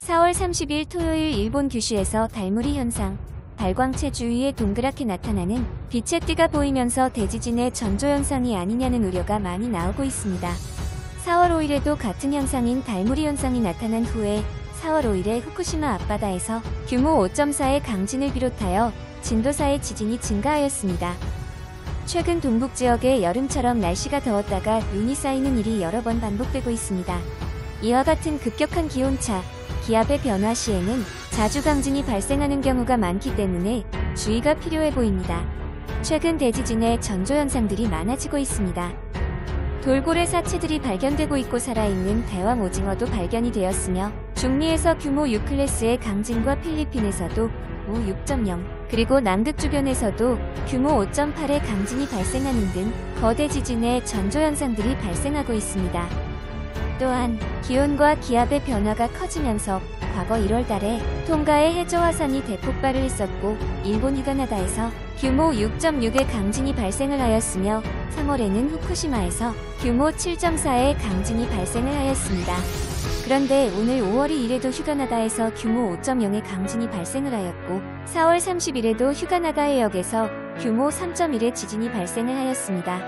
4월 30일 토요일 일본 규슈에서 달무리 현상, 발광체 주위에 동그랗게 나타나는 빛의 띠가 보이면서 대지진의 전조현상이 아니냐는 우려가 많이 나오고 있습니다. 4월 5일에도 같은 현상인 달무리 현상이 나타난 후에 4월 5일에 후쿠시마 앞바다에서 규모 5.4의 강진을 비롯하여 진도 4의 지진이 증가하였습니다. 최근 동북지역에 여름처럼 날씨가 더웠다가 눈이 쌓이는 일이 여러 번 반복되고 있습니다. 이와 같은 급격한 기온차, 기압의 변화 시에는 자주 강진이 발생하는 경우가 많기 때문에 주의가 필요해 보입니다. 최근 대지진의 전조현상들이 많아지고 있습니다. 돌고래 사체들이 발견되고 있고 살아있는 대왕 오징어도 발견이 되었으며 중미에서 규모 6클래스의 강진과 필리핀에서도 우 6.0 그리고 남극 주변에서도 규모 5.8의 강진이 발생하는 등 거대 지진의 전조현상들이 발생하고 있습니다. 또한 기온과 기압의 변화가 커지면서 과거 1월달에 톤가의 해저 화산이 대폭발을 했었고 일본 휴가나다에서 규모 6.6의 강진이 발생을 하였으며 3월에는 후쿠시마에서 규모 7.4의 강진이 발생을 하였습니다. 그런데 오늘 5월 2일에도 휴가나다에서 규모 5.0의 강진이 발생을 하였고 4월 30일에도 휴가나가 해역에서 규모 3.1의 지진이 발생을 하였습니다.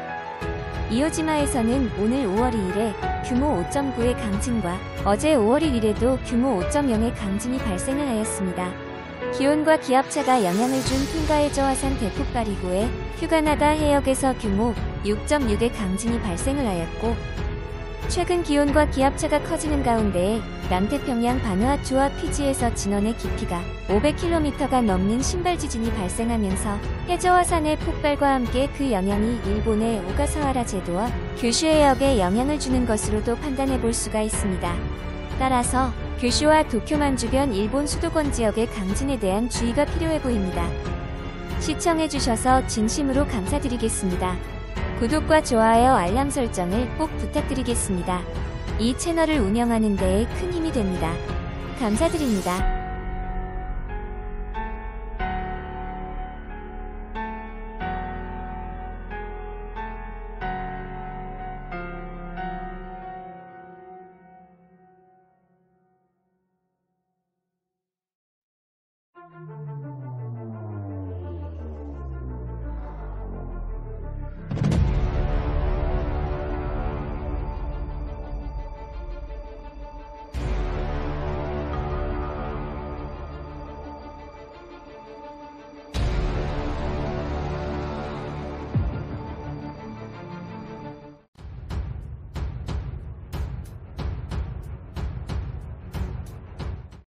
이오지마에서는 오늘 5월 2일에 규모 5.9의 강진과 어제 5월 1일에도 규모 5.0의 강진이 발생을 하였습니다. 기온과 기압차가 영향을 준 톤가의 저화산 대폭발 이후에 휴가나다 해역에서 규모 6.6의 강진이 발생을 하였고 최근 기온과 기압차가 커지는 가운데 남태평양 바누아투와 피지에서 진원의 깊이가 500km가 넘는 신발 지진이 발생하면서 해저화산의 폭발과 함께 그 영향이 일본의 오가사와라 제도와 규슈 해역에 영향을 주는 것으로도 판단해 볼 수가 있습니다. 따라서 규슈와 도쿄만 주변 일본 수도권 지역의 강진에 대한 주의가 필요해 보입니다. 시청해주셔서 진심으로 감사드리겠습니다. 구독과 좋아요 알람 설정을 꼭 부탁드리겠습니다. 이 채널을 운영하는 데에 큰 힘이 됩니다. 감사드립니다.